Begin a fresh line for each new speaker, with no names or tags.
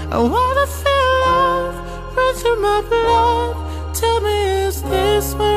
I wanna feel love run through my blood. Tell me, is this where